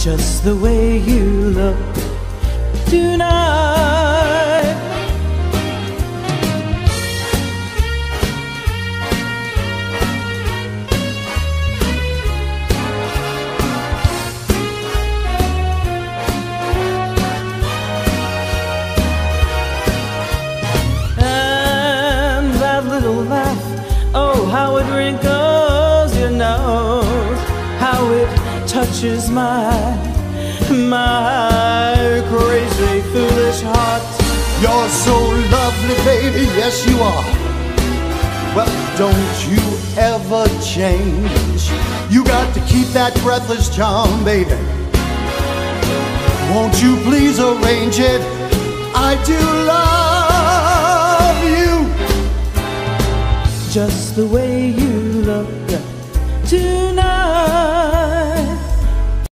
just the way you look tonight. And that little laugh, oh, how it wrinkles your nose, how it touches my crazy, foolish heart. You're so lovely, baby, yes you are. Well, don't you ever change. You got to keep that breathless charm, baby. Won't you please arrange it? I do love you just the way you look tonight.